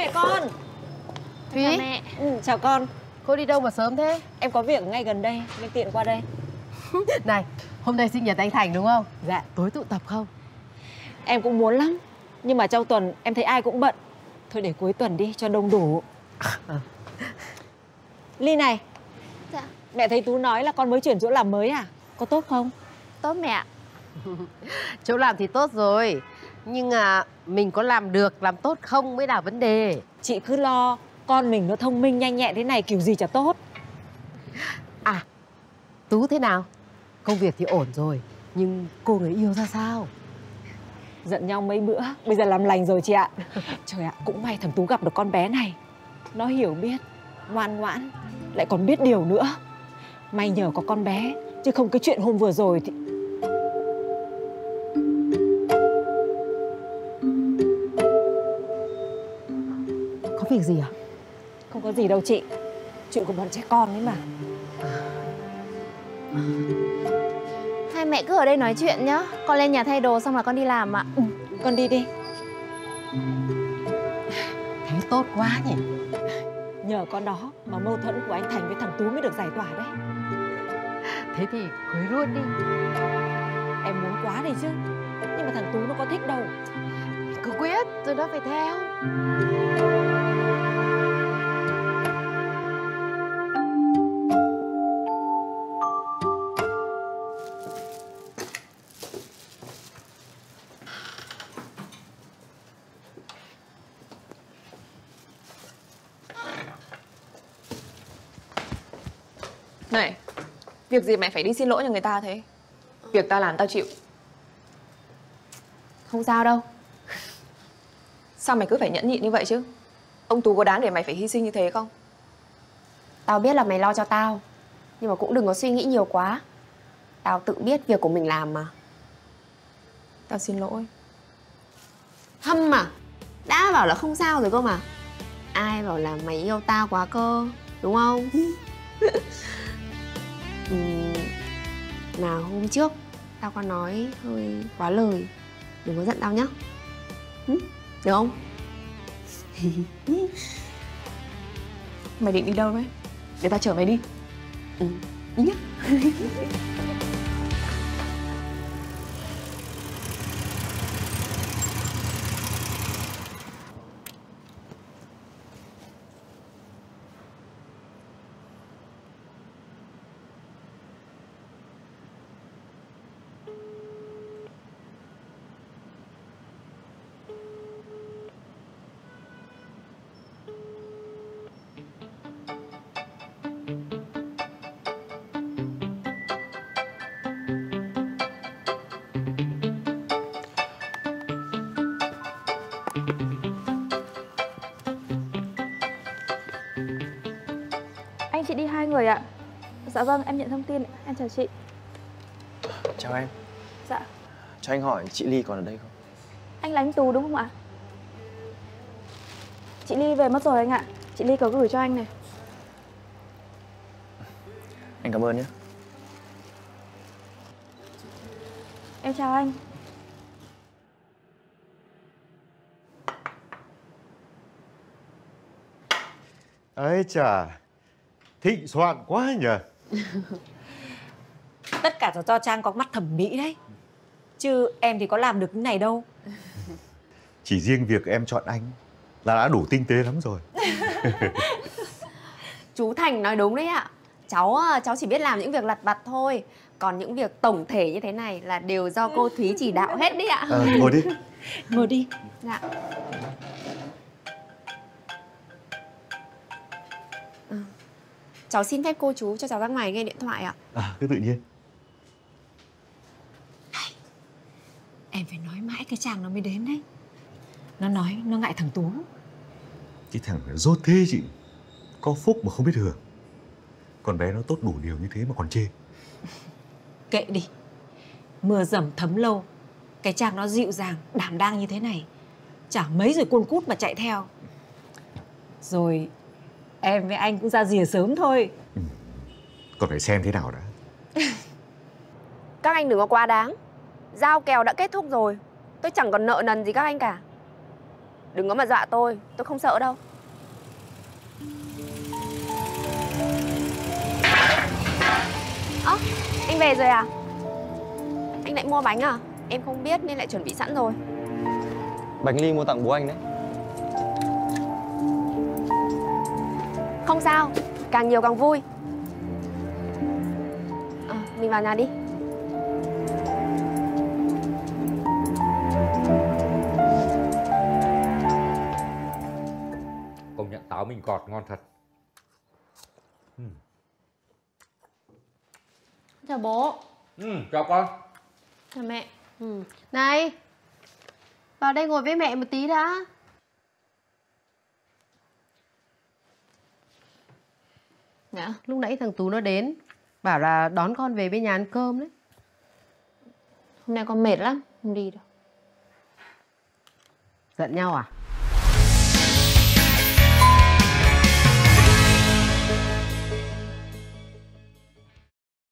mẹ con. Thúy. Chào mẹ. Chào con. Cô đi đâu mà sớm thế? Em có việc ngay gần đây nên tiện qua đây. Này, hôm nay sinh nhật anh Thành đúng không? Dạ. Tối tụ tập không? Em cũng muốn lắm, nhưng mà trong tuần em thấy ai cũng bận. Thôi để cuối tuần đi cho đông đủ. Ly này. Dạ. Mẹ thấy Tú nói là con mới chuyển chỗ làm mới à? Có tốt không? Tốt mẹ ạ. Chỗ làm thì tốt rồi, nhưng mình có làm được, làm tốt không mới là vấn đề. Chị cứ lo con mình nó thông minh nhanh nhẹn thế này kiểu gì chả tốt. À, Tú thế nào? Công việc thì ổn rồi, nhưng cô người yêu ra sao? Giận nhau mấy bữa, bây giờ làm lành rồi chị ạ. Trời ạ, cũng may thằng Tú gặp được con bé này. Nó hiểu biết, ngoan ngoãn, lại còn biết điều nữa. May nhờ có con bé, chứ không cái chuyện hôm vừa rồi thì... Có việc gì à? Không có gì đâu chị. Chuyện của bọn trẻ con ấy mà. Hai mẹ cứ ở đây nói chuyện nhá. Con lên nhà thay đồ xong là con đi làm ạ. Con đi đi. Thế tốt quá nhỉ. Nhờ con đó mà mâu thuẫn của anh Thành với thằng Tú mới được giải tỏa đấy. Thế thì cưới luôn đi. Em muốn quá đi chứ, nhưng mà thằng Tú nó có thích đâu. Cứ quyết, rồi nó phải theo. Này, việc gì mày phải đi xin lỗi cho người ta thế? Việc tao làm tao chịu. Không sao đâu. Sao mày cứ phải nhẫn nhịn như vậy chứ? Ông Tú có đáng để mày phải hy sinh như thế không? Tao biết là mày lo cho tao, nhưng mà cũng đừng có suy nghĩ nhiều quá. Tao tự biết việc của mình làm mà. Tao xin lỗi. Hâm mà. Đã bảo là không sao rồi cơ mà. Ai bảo là mày yêu tao quá cơ, đúng không? Mà hôm trước tao có nói hơi quá lời. Đừng có giận tao nhá. Được không? Mày định đi đâu đấy? Để tao chở mày đi. Đi nhá. Anh chị đi 2 người ạ. Dạ vâng, em nhận thông tin. Em chào chị. Chào em. Dạ. Cho anh hỏi chị Ly còn ở đây không? Anh là anh Tú đúng không ạ? Chị Ly về mất rồi anh ạ. Chị Ly có gửi cho anh này. Anh cảm ơn nhé. Em chào anh. Ấy chà, thịnh soạn quá nhỉ. Tất cả là do Trang có mắt thẩm mỹ đấy. Chứ em thì có làm được cái này đâu. Chỉ riêng việc em chọn anh là đã đủ tinh tế lắm rồi. Chú Thành nói đúng đấy ạ. Cháu chỉ biết làm những việc lặt vặt thôi. Còn những việc tổng thể như thế này là đều do cô Thúy chỉ đạo hết đấy ạ. Ngồi đi. Ngồi đi. Dạ. Cháu xin phép cô chú cho cháu ra ngoài nghe điện thoại ạ. Cứ tự nhiên. Em phải nói mãi cái Trang nó mới đến đấy. Nó nói nó ngại thằng Tú. Cái thằng dốt thế chị. Có phúc mà không biết hưởng. Con bé nó tốt đủ điều như thế mà còn chê. Kệ đi. Mưa dầm thấm lâu. Cái Trang nó dịu dàng, đảm đang như thế này. Chả mấy rồi cuôn cút mà chạy theo. Rồi em với anh cũng ra rìa sớm thôi. Còn phải xem thế nào đã. Các anh đừng có quá đáng. Giao kèo đã kết thúc rồi. Tôi chẳng còn nợ nần gì các anh cả. Đừng có mà dọa tôi không sợ đâu. Ơ, anh về rồi à? Anh lại mua bánh à? Em không biết nên lại chuẩn bị sẵn rồi. Bánh Ly mua tặng bố anh đấy. Không sao, càng nhiều càng vui. Mình vào nhà đi. Công nhận táo mình ngọt ngon thật. Chào bố. Chào con. Chào mẹ. Này, vào đây ngồi với mẹ một tí đã. Dạ. Lúc nãy thằng Tú nó đến, bảo là đón con về bên nhà ăn cơm đấy. Hôm nay con mệt lắm, không đi đâu. Giận nhau à?